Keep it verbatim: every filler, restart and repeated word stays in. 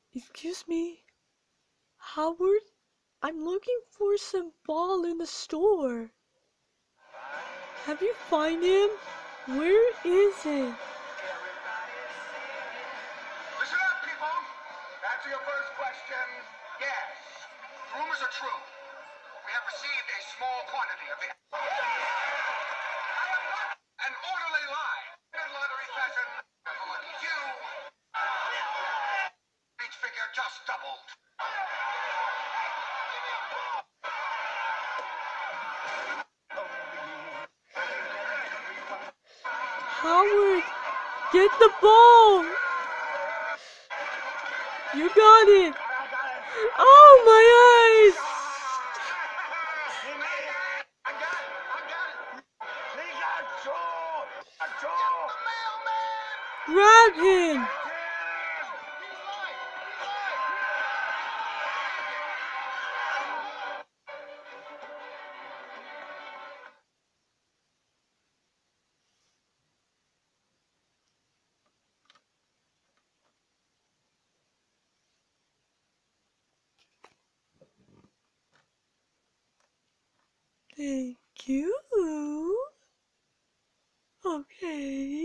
Excuse me, Howard? I'm looking for some ball in the store. Have you find him? Where is it? Listen up, people. Answer your first question. Yes. Rumors are true. We have received a small quantity of the... I am not an orderly lie. In lottery fashion, for lucky few, each figure just doubled. Howard, get the ball! You got it! Oh, my eyes! I got it! I got it! Pikachu! Pikachu! The mailman! Grab him! Thank you. Okay.